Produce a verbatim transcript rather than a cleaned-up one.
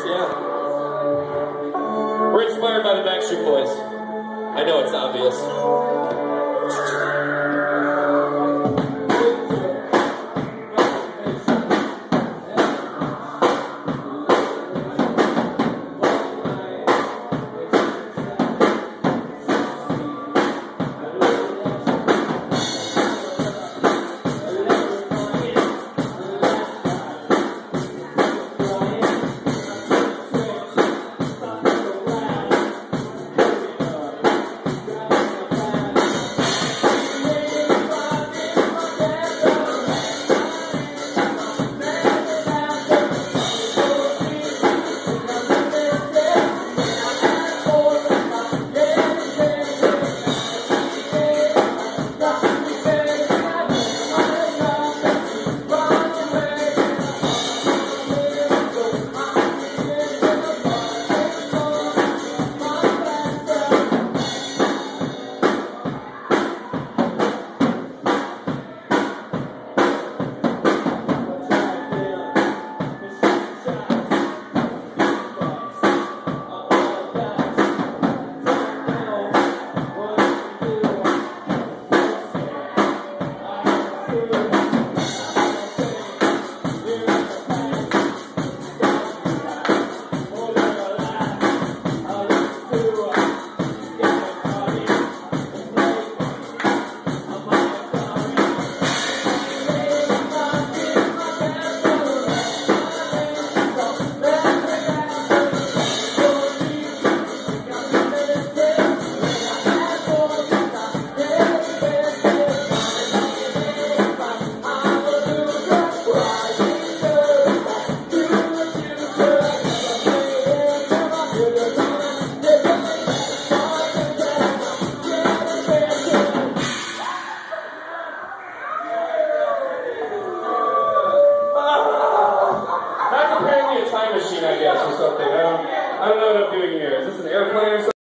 yeah. We're inspired by the BackStreet Boys. I know it's obvious. Time machine, I guess, or something. I don't, I don't know what I'm doing here. Is this an airplane or something?